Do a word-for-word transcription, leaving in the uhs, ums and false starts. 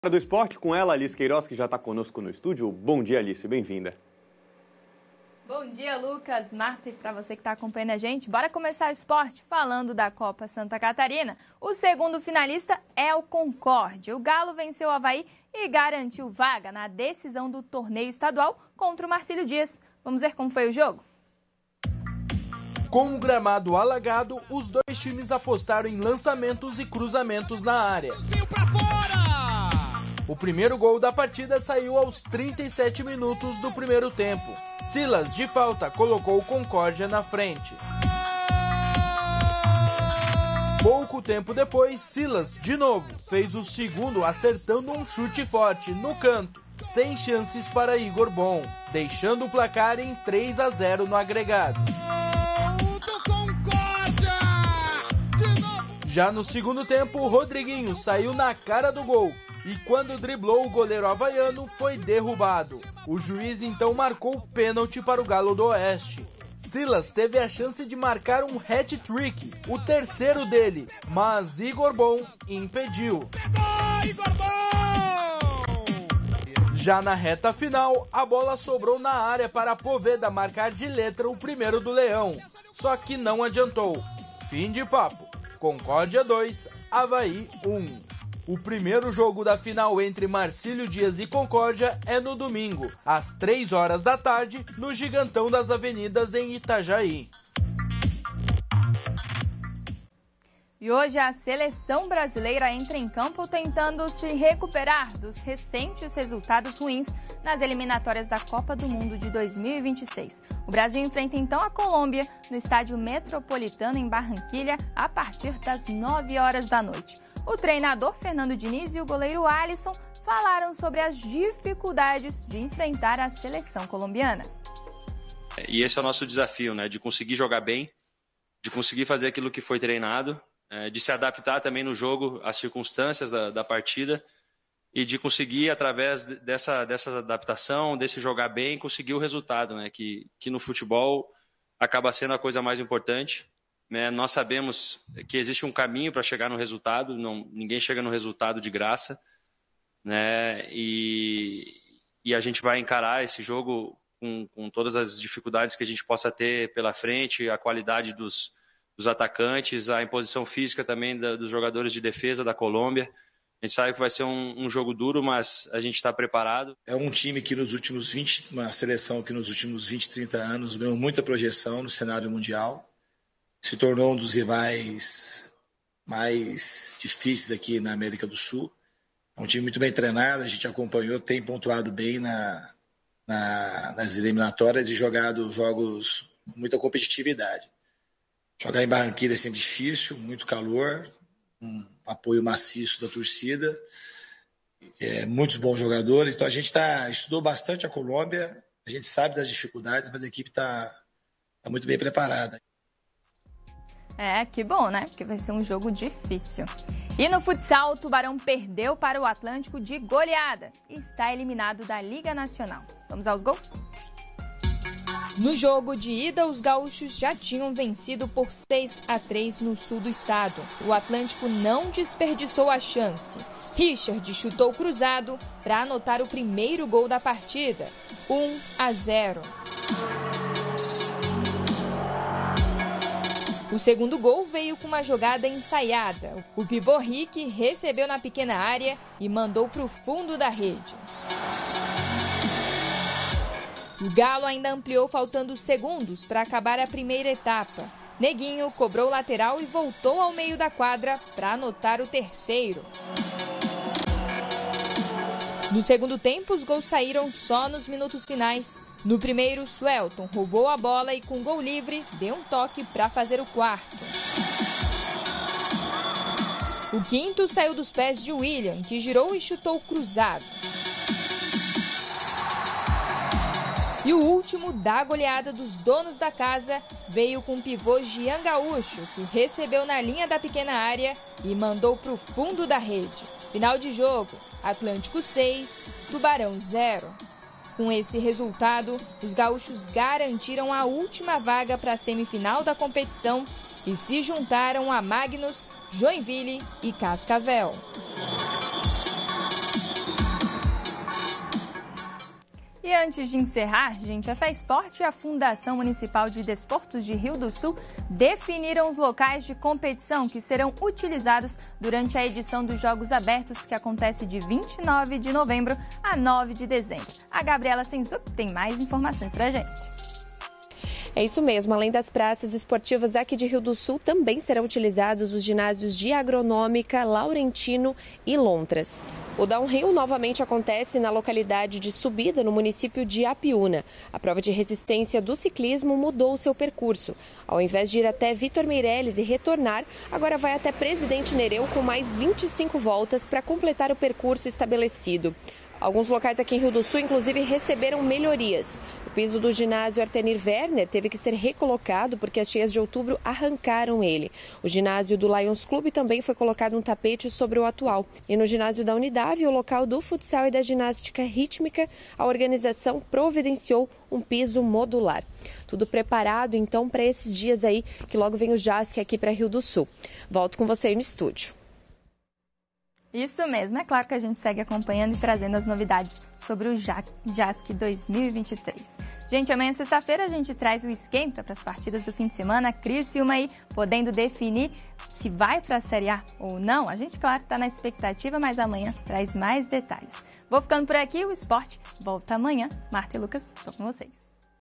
Do esporte com ela, Alice Queiroz, que já está conosco no estúdio. Bom dia, Alice, bem-vinda. Bom dia, Lucas, Marta, e para você que está acompanhando a gente, bora começar o esporte falando da Copa Santa Catarina. O segundo finalista é o Concórdia. O Galo venceu o Avaí e garantiu vaga na decisão do torneio estadual contra o Marcílio Dias. Vamos ver como foi o jogo? Com o gramado alagado, os dois times apostaram em lançamentos e cruzamentos na área. O primeiro gol da partida saiu aos trinta e sete minutos do primeiro tempo. Silas, de falta, colocou o Concórdia na frente. Pouco tempo depois, Silas, de novo, fez o segundo acertando um chute forte no canto, sem chances para Igor Bom, deixando o placar em três a zero no agregado. Já no segundo tempo, o Rodriguinho saiu na cara do gol e quando driblou o goleiro havaiano foi derrubado. O juiz então marcou o pênalti para o Galo do Oeste. Silas teve a chance de marcar um hat-trick, o terceiro dele, mas Igor Bom impediu. Já na reta final, a bola sobrou na área para Poveda marcar de letra o primeiro do Leão, só que não adiantou. Fim de papo. Concórdia dois, Avaí um. O primeiro jogo da final entre Marcílio Dias e Concórdia é no domingo, às três horas da tarde, no Gigantão das Avenidas, em Itajaí. E hoje a seleção brasileira entra em campo tentando se recuperar dos recentes resultados ruins nas eliminatórias da Copa do Mundo de dois mil e vinte e seis. O Brasil enfrenta então a Colômbia no Estádio Metropolitano em Barranquilha a partir das nove horas da noite. O treinador Fernando Diniz e o goleiro Alisson falaram sobre as dificuldades de enfrentar a seleção colombiana. E esse é o nosso desafio, né? De conseguir jogar bem, de conseguir fazer aquilo que foi treinado, de se adaptar também no jogo às circunstâncias da, da partida e de conseguir, através dessa, dessa adaptação, desse jogar bem, conseguir o resultado, né? Que, que no futebol acaba sendo a coisa mais importante. Né? Nós sabemos que existe um caminho para chegar no resultado, não, ninguém chega no resultado de graça, né? e, e a gente vai encarar esse jogo com, com todas as dificuldades que a gente possa ter pela frente, a qualidade dos, dos atacantes, a imposição física também da, dos jogadores de defesa da Colômbia. A gente sabe que vai ser um, um jogo duro, mas a gente está preparado. É um time que nos últimos vinte, uma seleção que nos últimos vinte, trinta anos ganhou muita projeção no cenário mundial. Se tornou um dos rivais mais difíceis aqui na América do Sul. É um time muito bem treinado, a gente acompanhou, tem pontuado bem na, na, nas eliminatórias e jogado jogos com muita competitividade. Jogar em Barranquilla é sempre difícil, muito calor, um apoio maciço da torcida, é, muitos bons jogadores. Então a gente tá, estudou bastante a Colômbia, a gente sabe das dificuldades, mas a equipe está tá muito bem preparada. É, que bom, né? Porque vai ser um jogo difícil. E no futsal, o Tubarão perdeu para o Atlântico de goleada e está eliminado da Liga Nacional. Vamos aos gols? No jogo de ida, os gaúchos já tinham vencido por seis a três no sul do estado. O Atlântico não desperdiçou a chance. Richard chutou cruzado para anotar o primeiro gol da partida, um a zero. O segundo gol veio com uma jogada ensaiada. O pivô Rick recebeu na pequena área e mandou para o fundo da rede. O Galo ainda ampliou faltando segundos para acabar a primeira etapa. Neguinho cobrou lateral e voltou ao meio da quadra para anotar o terceiro. No segundo tempo, os gols saíram só nos minutos finais. No primeiro, Suelton roubou a bola e, com gol livre, deu um toque para fazer o quarto. O quinto saiu dos pés de William, que girou e chutou cruzado. E o último, da goleada dos donos da casa, veio com o pivô Gian Gaúcho, que recebeu na linha da pequena área e mandou para o fundo da rede. Final de jogo, Atlântico seis, Tubarão zero. Com esse resultado, os gaúchos garantiram a última vaga para a semifinal da competição e se juntaram a Magnus, Joinville e Cascavel. E antes de encerrar, gente, a FESPORT e a Fundação Municipal de Desportos de Rio do Sul definiram os locais de competição que serão utilizados durante a edição dos Jogos Abertos, que acontece de vinte e nove de novembro a nove de dezembro. A Gabriela Senzuk tem mais informações pra gente. É isso mesmo, além das praças esportivas aqui de Rio do Sul, também serão utilizados os ginásios de Agronômica, Laurentino e Lontras. O downhill novamente acontece na localidade de Subida, no município de Apiúna. A prova de resistência do ciclismo mudou o seu percurso. Ao invés de ir até Vitor Meirelles e retornar, agora vai até Presidente Nereu com mais vinte e cinco voltas para completar o percurso estabelecido. Alguns locais aqui em Rio do Sul, inclusive, receberam melhorias. O piso do ginásio Artenir Werner teve que ser recolocado porque as cheias de outubro arrancaram ele. O ginásio do Lions Clube também foi colocado um tapete sobre o atual. E no ginásio da Unidade, o local do futsal e da ginástica rítmica, a organização providenciou um piso modular. Tudo preparado, então, para esses dias aí, que logo vem o JASC aqui para Rio do Sul. Volto com você aí no estúdio. Isso mesmo, é claro que a gente segue acompanhando e trazendo as novidades sobre o JASC dois mil e vinte e três. Gente, amanhã, sexta-feira, a gente traz o esquenta para as partidas do fim de semana. Criciúma aí podendo definir se vai para a Série A ou não. A gente, claro, está na expectativa, mas amanhã traz mais detalhes. Vou ficando por aqui, o esporte volta amanhã. Marta e Lucas, estou com vocês.